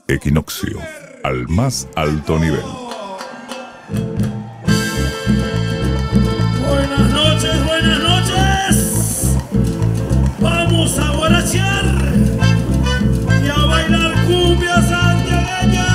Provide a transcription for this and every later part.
Equinoccio, al más alto nivel. Buenas noches, buenas noches. Vamos a guarachear y a bailar cumbia santiagueña.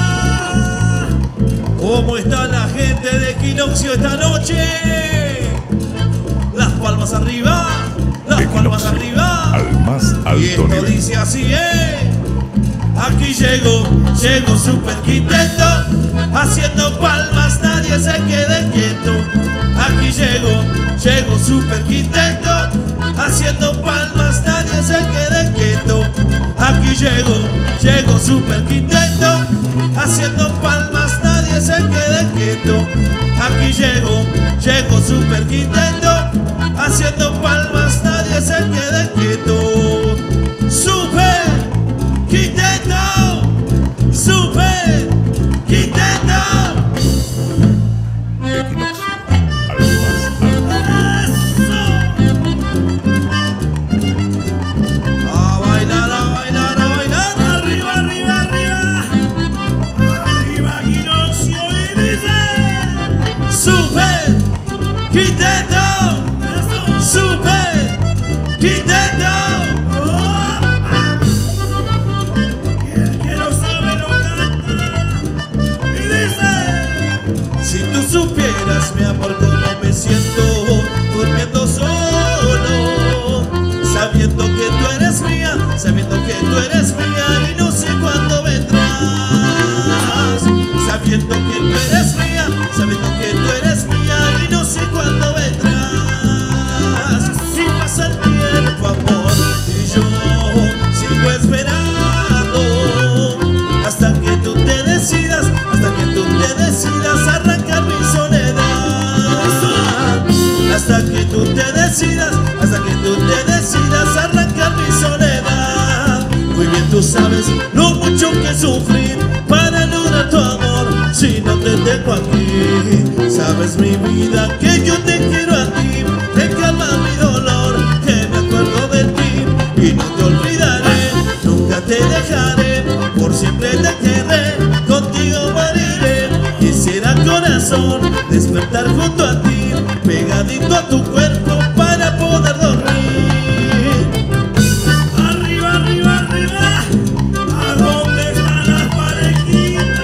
¿Cómo está la gente de Equinoccio esta noche? Las palmas arriba, las palmas arriba. Al más alto y esto nivel. Dice así, Aquí llego super quinteto, haciendo palmas, nadie se quede quieto. Aquí llego super quinteto, haciendo palmas, nadie se quede quieto. Aquí llego super quinteto, haciendo palmas, nadie se quede quieto. Aquí llego super quinteto, haciendo palmas, nadie se quede quieto. Super quinteto, super quinteto. Equinoccio, al más alto nivel. A bailar, a bailar, a bailar. Arriba, arriba, arriba. Arriba Equinoccio y dice super quinteto, super quinteto. Si tú supieras, mi amor, cómo me siento durmiendo solo, sabiendo que tú eres mía, sabiendo que tú eres mía y no sé cuándo vendrás. Sabiendo que tú eres mía, sabiendo que tú eres mía y no sé cuándo vendrás. Si pasa el tiempo, amor, y yo sigo esperando hasta que tú te decidas, hasta que tú te decidas arrancar mi soledad. Hasta que tú te decidas, hasta que tú te decidas arrancar mi soledad. Muy bien tú sabes lo mucho que sufrí para lograr tu amor. Si no te tengo aquí, sabes mi vida que yo te quiero a ti. Te calma mi dolor, que me acuerdo de ti y no te olvidaré, nunca te dejaré, por siempre te querré, contigo moriré. Quisiera, corazón, despertar junto a ti, pegadito a tu cuerpo para poder dormir. Arriba, arriba, arriba, ¿a dónde están las parejitas?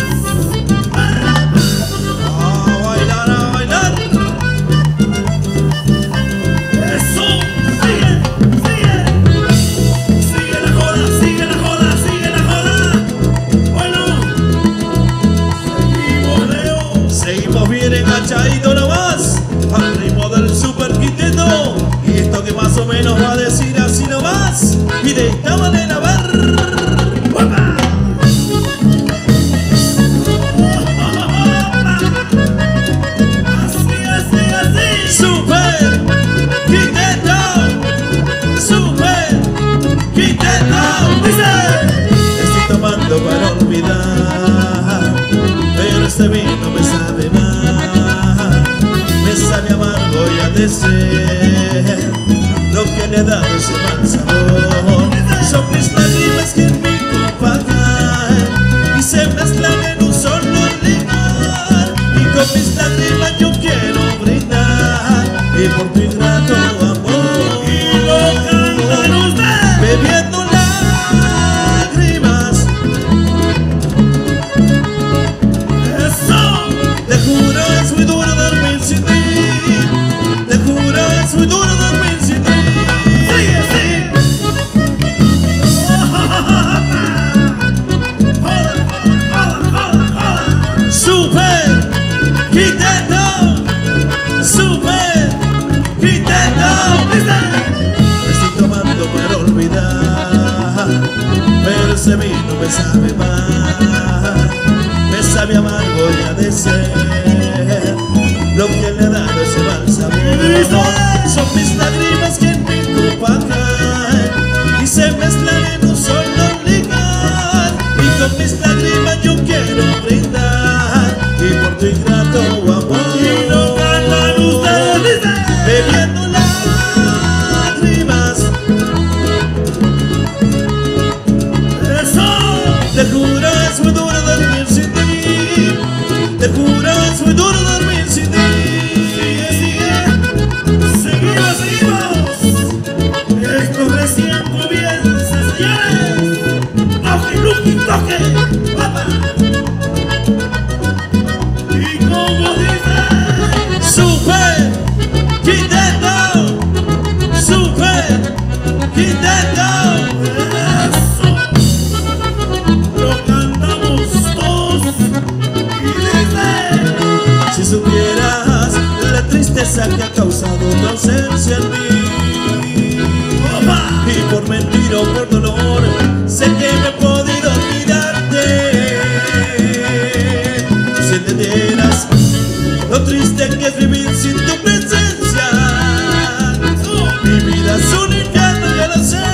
A bailar, a bailar. Eso, sigue, sigue. Sigue la joda, sigue la joda, sigue la joda. Bueno, seguimos, Leo. Seguimos bien enganchaditos nomás, al ritmo del super quinteto. Y esto que más o menos va a decir así nomás. Y de esta manera va. Así, así, así. Super quinteto, super quinteto. Dice: estoy tomando para olvidar, pero este vino me sabe mal, me sabe amargo y a deseo, lo que le ha dado ese mal sabor. Son mis lágrimas que en mi copa caen y se mezclan en un solo licor. Y con mis lágrimas yo quiero brindar y por tu ingrato amor. Y lo cantan ustedes bebiendo lágrimas. Eso. Te juro es muy duro dormir sin ti. Te juro es muy duro dormir sin ti. Sigue, sigue. Super quinteto, super quinteto. Estoy tomando para olvidar, pero ese vino me sabe mal, me sabe amargo y a deseo, lo que le ha dado ese mal sabor. Son mis lágrimas que en mi copa caen y se mezclan en un solo licor. Y con mis lágrimas yo quiero brindar y por tu ingrato amor. Y lo cantan ustedes bebiendo lágrimas. Eso. Te juro es muy duro dormir sin ti. Te juro es muy duro dormir sin ti. Seguimos, seguimos. Esto recién comienza, señores. Toque, Lucky, toque, papá. Y como dice, Super Quinteto, Super Quinteto. eso. Lo cantamos todos. Y dice, Si supieras la tristeza que ha causado tu ausencia en mí, papá. y por mentir o por dolor, sé que no he podido olvidarte. Si entendieras lo triste que es vivir sin tu presencia, mi vida es un infierno, yo lo sé.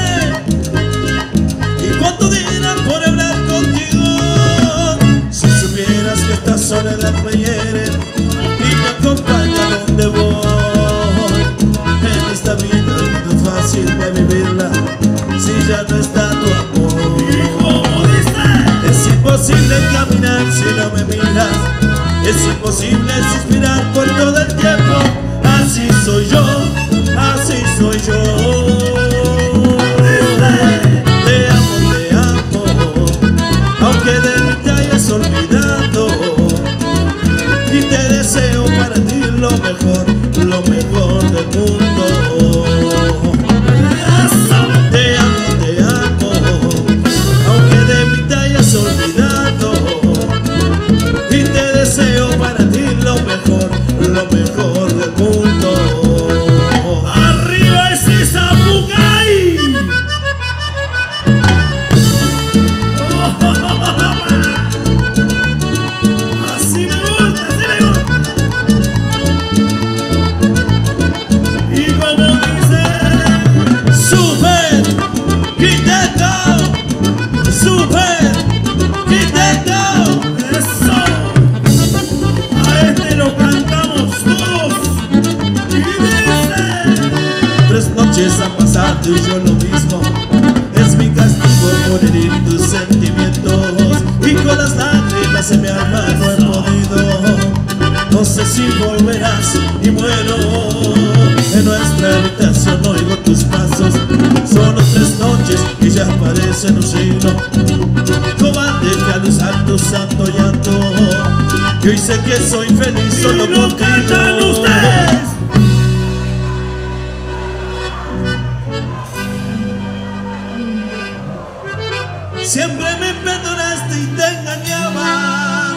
¿Y cuánto dirán por hablar contigo? Si supieras que esta soledad me hiere y me acompaña donde voy. En esta vida no es fácil de vivirla si ya no está tu amor. Y como dice, Es imposible caminar si no me miras. Es imposible suspirar por todo el tiempo. Así soy yo, así soy yo. Te amo, aunque de mí te hayas olvidado. Y te deseo para ti lo mejor del mundo. Te amo, aunque de mí te hayas olvidado. Y te deseo para ti lo mejor del mundo. arriba ese Zapucay. Así me gusta, así me gusta. Y como dice, Super Quinteto, Super Quinteto. eso. A este lo cantamos todos. Y dice, 3 noches han pasado y yo lo mismo. Es mi castigo por herir tus sentimientos. Y con las lágrimas en mi alma no he podido. No sé si volverás y muero. En nuestra habitación oigo tus pasos. Solo 3 noches y ya parecen un siglo. Cobarde que al usar tu santo llanto, y hoy sé que soy feliz solo y lo cantan contigo. ustedes. Siempre me perdonaste y te engañaba.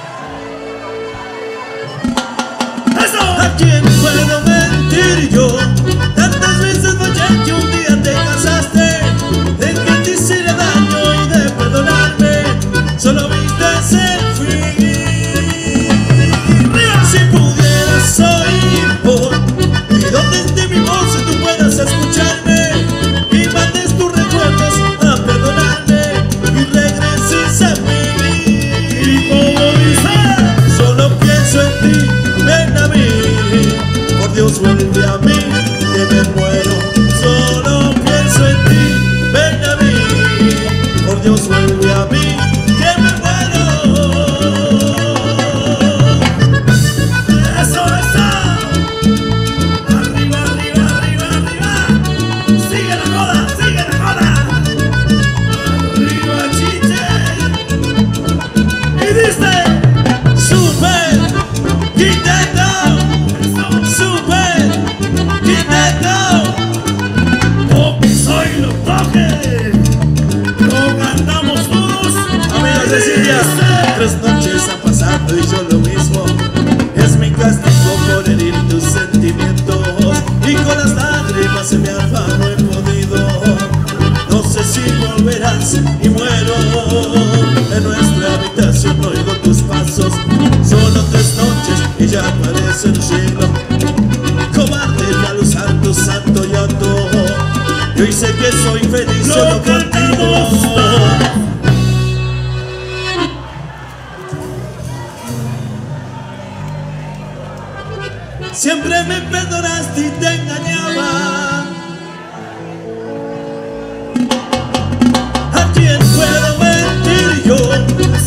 Eso. ¿A quién puedo mentir yo? Tantas veces fallé que un día te casaste. De que te hiciera daño y de perdonarme solo viste ser fin. Si pudieras oír por y donde esté mi voz y tú puedas escucharme y mandes tus recuerdos a perdonarme y regreses a mí. Y como dice, Solo pienso en ti, ven a mí. Por Dios vuelve a mí, que me muero. Solo pienso en ti, ven a mí. Por Dios vuelve a mí, que me muero. eso, eso. Arriba, arriba, arriba, arriba. Sigue la joda, sigue la joda. Arriba, chiche. Y dice, Super Quinteto, eso. Super Quinteto. Porque soy los toques. Lo cantamos todos. Amigos de Silvia, 3 noches han pasado y yo lo mismo. Es mi castigo por herir tus sentimientos. Y con las lágrimas en mi alma no he podido. No sé si volverás y muero. En nuestra habitación oigo tus pasos. Solo 3 noches y ya parece un siglo. Cobarde que al usar tu santo llanto, y hoy sé que soy feliz solo Lo cantamos contigo. todos. Siempre me perdonaste y te engañaba. ¿A quién puedo mentir yo?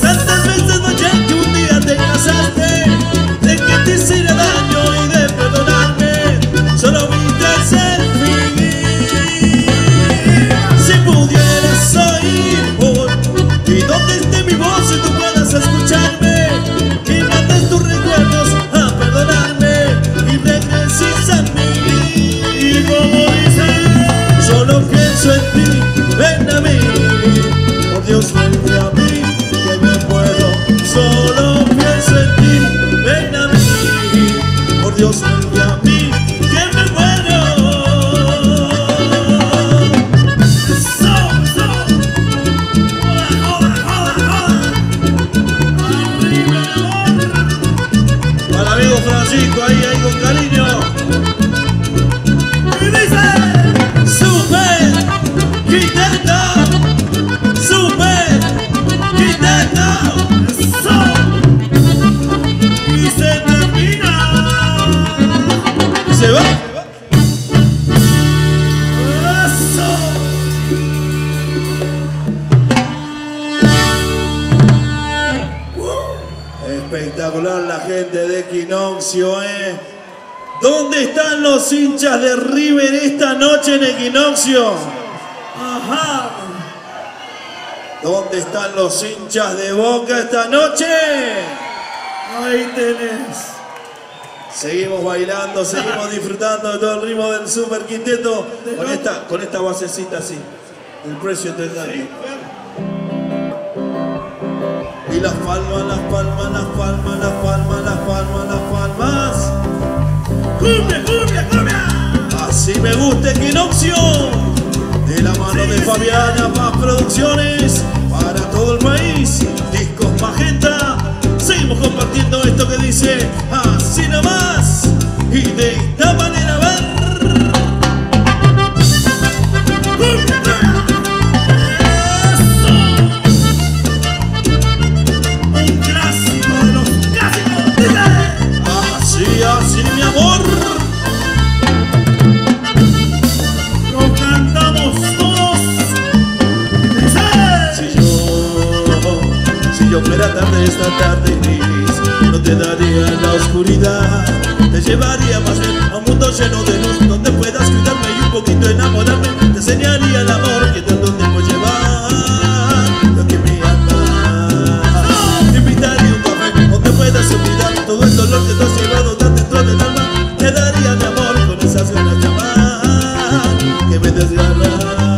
Espectacular la gente de Equinoccio, ¿Dónde están los hinchas de River esta noche en Equinoccio? Ajá. ¿Dónde están los hinchas de Boca esta noche? Ahí tenés. Seguimos bailando, seguimos disfrutando de todo el ritmo del Super Quinteto con esta basecita así. El precio te da. Y las palmas, las palmas, las palmas, las palmas, las palmas, las palmas. ¡Cumbia, cumbia, cumbia! Así me gusta Equinoccio. De la mano de Fabiana Paz Producciones para todo el país. Discos Magenta. Seguimos compartiendo esto que dice así nomás. Y de esta manera ver. Así mi amor. Lo cantamos todos. Si yo fuera tarde esta tarde gris, no te daría la oscuridad. Te llevaría más bien a un mundo lleno de luz, donde puedas cuidarme y un poquito enamorarme. Te enseñaría el amor que tanto tiempo lleva, lo que me ama. Te invitaría a un café donde puedas olvidar todo el dolor que te has llevado tan dentro del alma. Te daría mi amor con esas ganas de amar que me desgarran.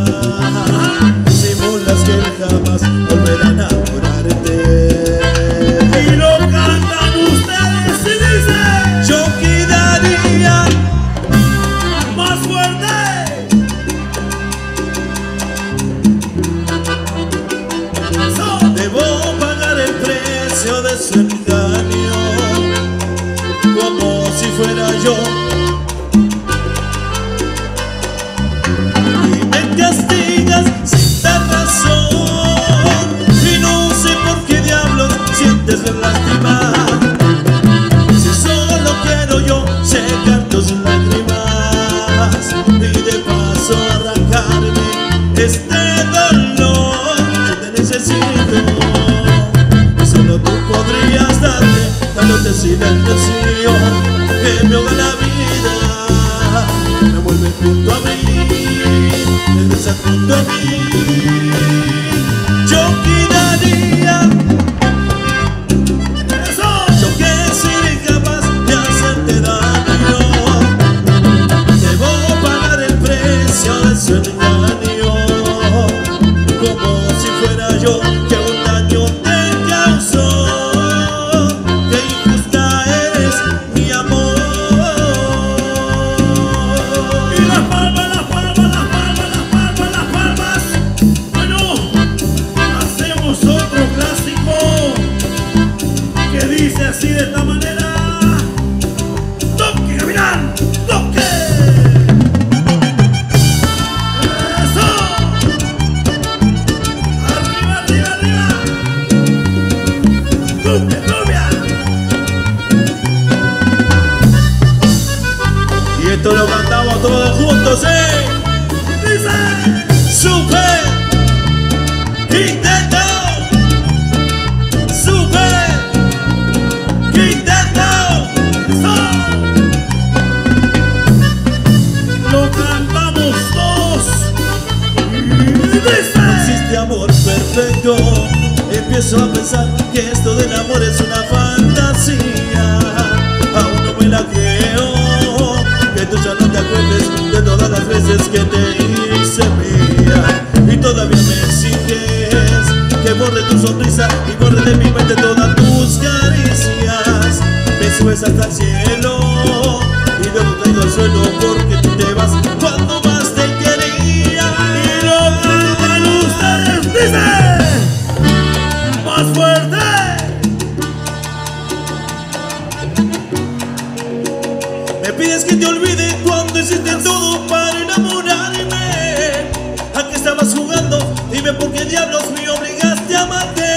Simulas que jamás volverán a enamorarte. Y lo cantan ustedes y dicen: yo quedaría más fuerte. Debo pagar el precio de su engaño, como si fuera yo. Y me castigas sin dar razón, y no sé por qué diablos sientes la lástima. Si solo quiero yo secar tus lágrimas y de paso arrancarme este dolor. Yo te necesito, y solo tú podrías darme dándote silencio que me ahoga la vida, me vuelve junto a mí, regresa junto a mí. Yo quedaría, yo que seré capaz de hacerte daño. Debo pagar el precio de su engaño, como si fuera yo que un daño te causó. Qué injusta eres, mi amor. Y las palmas, las palmas, las palmas, las palmas, las palmas. Bueno, hacemos otro clásico que dice así de esta manera: toque, capitán, toque. Eso. Arriba, arriba, arriba. Cumbia, cumbia. Y esto lo cantamos todos juntos, Dice: Super Quinteto, Super Quinteto. lo cantamos todos. Y dice: No existe amor perfecto. Empiezo a pensar que esto del amor es una fantasía. Aún no me la creo, que tú ya no te acuerdes de todas las veces que te hice mía. Y todavía me exiges que borre tu sonrisa y borre de mi mente todas tus caricias. Me subes hasta el cielo y luego caigo al suelo porque tú te vas cuando más te quería. y lo cantan ustedes. Dice: más fuerte. Me pides que te olvide cuando hiciste todo para enamorarme. ¿A qué estabas jugando? Dime por qué diablos me obligaste a amarte.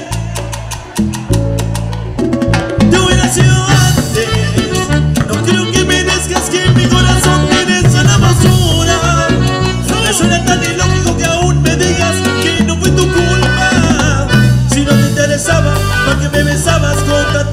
Te hubiera sido antes. No quiero que me digas que mi corazón tienes a la basura. Me suena tan ilógico que aún me digas que no fue tu culpa. Si no te interesaba, ¿para qué me besabas con tanta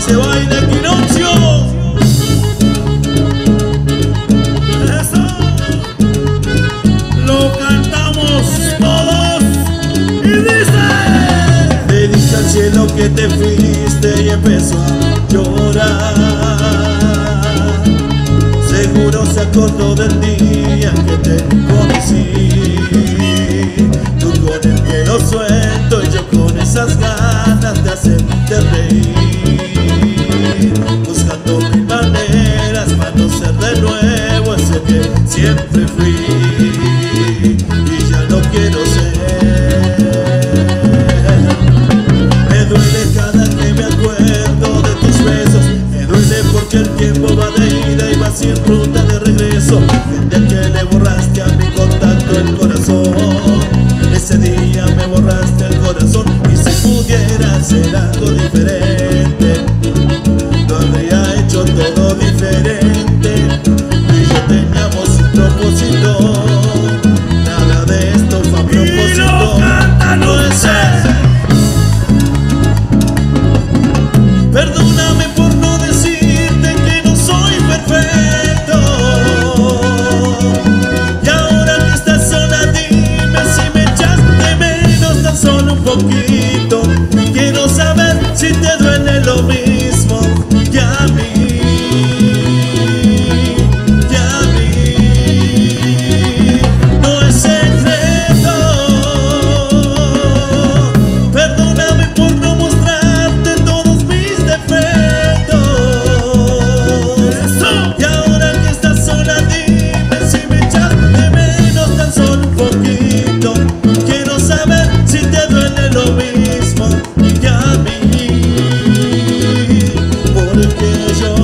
se baila Equinoccio. Eso lo cantamos todos y dice: Le dije al cielo que te fuiste y empezó a llorar. Seguro se acordó del día que te conocí. Tú con el pelo suelto y yo con esas ganas de hacerte reír, buscando mil maneras para no ser de nuevo ese que siempre fui y ya no quiero ser. Me duele cada que me acuerdo de tus besos, me duele porque el tiempo va de ida y va sin ruta de regreso. Desde que le borraste a mi contacto el corazón, ese día me borraste el corazón. Y si pudiera hacer algo diferente, lo habría hecho todo diferente. Tú y yo teníamos un propósito, nada de esto fue a propósito. No es eso. Perdóname por no decirte que no soy perfecto. Y ahora que estás sola, dime si me echas de menos tan solo un poquito. Quiero saber si te duele lo mismo que a mí, que a mí. No es secreto. Perdóname por no mostrarte todos mis defectos. Y ahora que estás sola, dime si me echas de menos tan solo un poquito. Quiero saber si te duele lo mismo que a mí, porque yo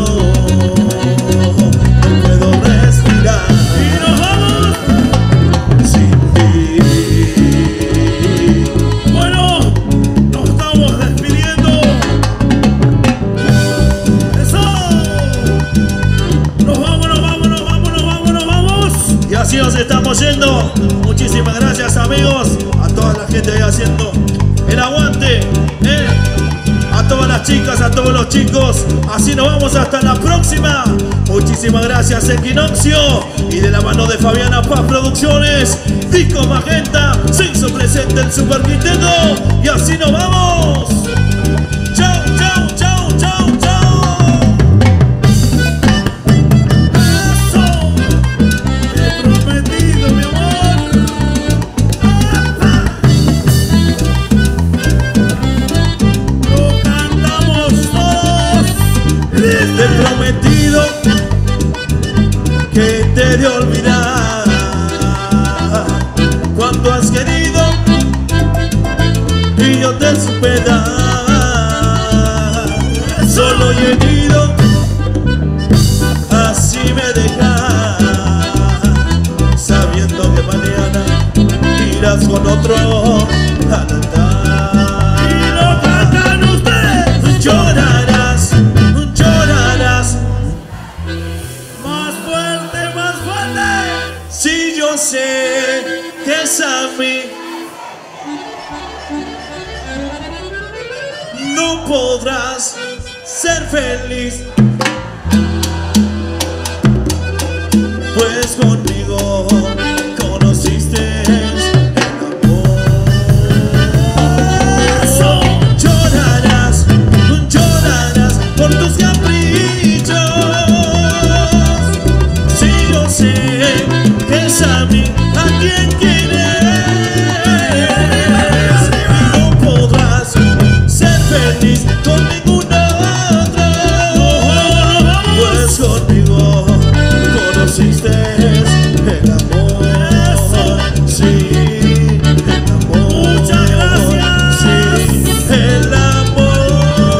no puedo respirar y nos vamos. sin ti. Bueno, nos estamos despidiendo. Eso. Nos vamos, nos vamos, nos vamos, nos vamos, nos vamos. Y así nos estamos yendo. Muchísimas gracias, amigos, a toda la gente ahí haciendo el aguante, a todas las chicas, a todos los chicos. Así nos vamos hasta la próxima. Muchísimas gracias, Equinoccio, y de la mano de Fabiana Paz Producciones, Disco Magenta, se hizo presente el Super Quinteto. Y así nos vamos. Chau, chau, chau, chau, chau. Eso. He prometido, mi amor. Lo cantamos todos. Te he prometido que te he de olvidar cuanto has querido y yo te supe dar. Solo y herido, así me dejas, sabiendo que mañana irás con otro a cantar. Y lo cantan ustedes. Llorarás, llorarás, Más fuerte, más fuerte. si yo sé que es a mí. No podrás ser feliz, pues conmigo conociste el amor. Llorarás, llorarás por tus caprichos, si yo sé que es a mí a quien quieres. Y no podrás ser feliz con ningún otro, pues conmigo conociste el amor. Sí, el amor. Muchas gracias. Sí, el amor.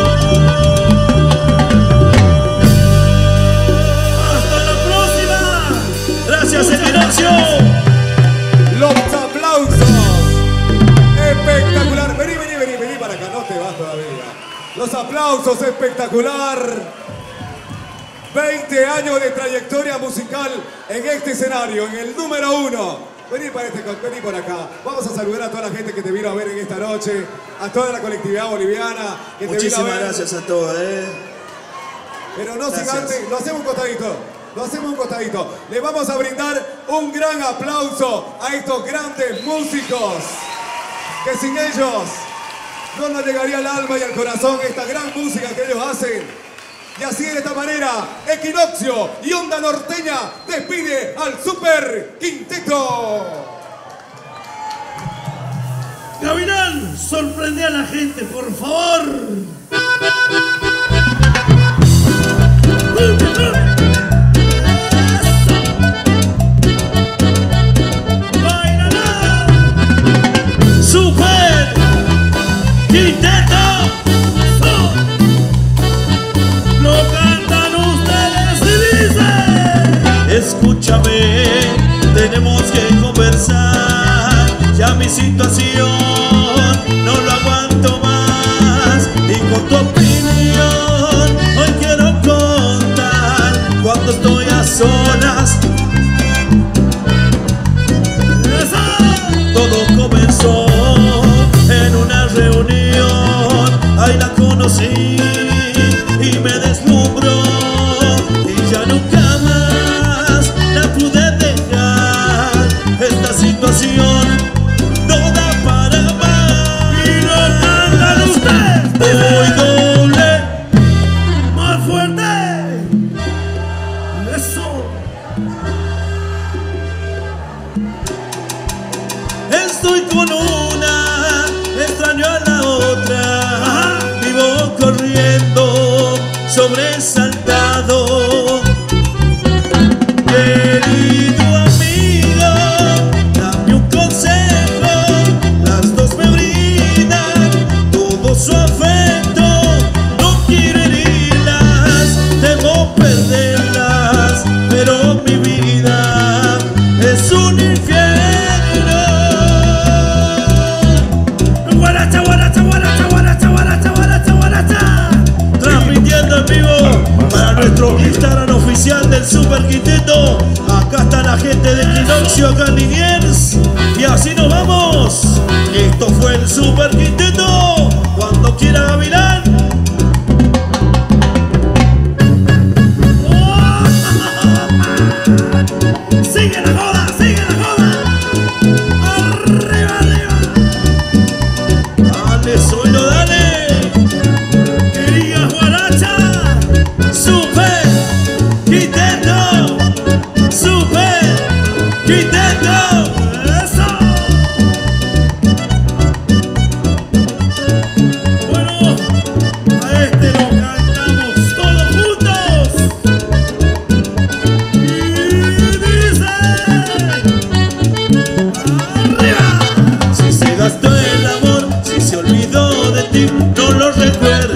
Hasta la próxima. Gracias, Equinoccio. Los aplausos. Espectacular. Vení, vení, vení, vení para acá. No te vas todavía. Los aplausos, espectacular. 20 años de trayectoria musical en este escenario, en el número 1. Vení, vení por acá. Vamos a saludar a toda la gente que te vino a ver en esta noche, a toda la colectividad boliviana que te vino a ver. Muchísimas gracias a todos. Pero no sin Gracias. antes, lo hacemos un costadito. Lo hacemos un costadito. Le vamos a brindar un gran aplauso a estos grandes músicos. Que sin ellos no nos llegaría al alma y al corazón esta gran música que ellos hacen. Y así de esta manera, Equinoccio y Onda Norteña despide al Super Quinteto. Gavilán, sorprende a la gente, por favor. Super Quinteto. Lo cantan ustedes y dicen: Escúchame, tenemos que conversar. Ya mi situación no lo aguanto más. Y con tu opinión hoy quiero contar cuando estoy a solas. Todo comenzó en una reunión. Ahí la conocí y me deslumbró. Y ya nunca más la pude dejar. Esta situación no da para más. y lo cantan ustedes. Voy doble. Más fuerte. Eso. Estoy con una, extraño a la otra. Vivo corriendo, sobresaltado. Querido amigo, dame un consejo. Las dos me brindan todo su afecto. No quiero herirlas, temo perderlas, pero mi vida es un infierno. Guaracha, guaracha, guaracha, guaracha, guaracha, guaracha, guaracha. Transmitiendo en vivo para nuestro Instagram oficial del Super Quinteto. Acá está la gente de Equinoccio, acá en Liniers. Y así nos vamos. Esto fue el Super Quinteto. Cuando quiera Gavilán. Sigue la joda, sigue la joda. Arriba, arriba. Dale, suelo, dale. Quería guaracha. Super Quinteto. Super Quinteto. Eso. Bueno, a este lo cantamos todos juntos. Y dice: arriba. Si se gastó el amor, si se olvidó de ti, no lo recuerdes.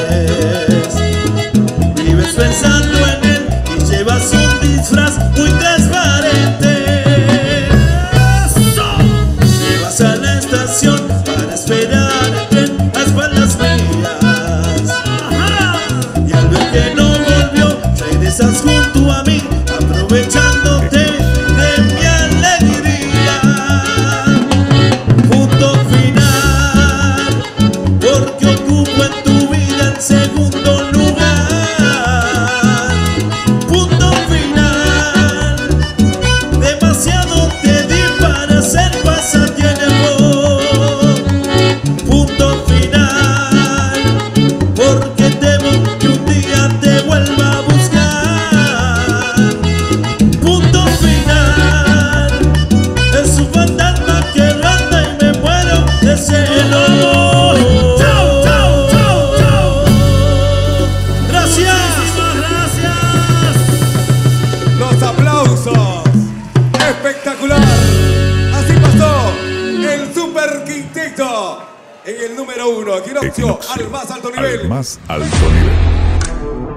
Vives pensando en él y llevas un disfraz muy transparente. Eso. Llevas a la estación para esperar el tren a espaldas mías. Ajá. Y al ver que no volvió, regresas junto a mí, aprovechándote de mi alegría. Punto final, porque ocupo en tu vida el segundo lugar. Punto final, demasiado te di para ser pasatiempo. Punto final, porque temo que un día te vuelva a buscar. Punto final, es un fantasma que ronda y me muero de celos. Chau, chau, chau, chau. Gracias. Muchísimas gracias. Los aplausos. Espectacular. Así pasó el Super Quinteto en el número 1. Equinoccio Equinoccio al más alto nivel. Al más alto nivel.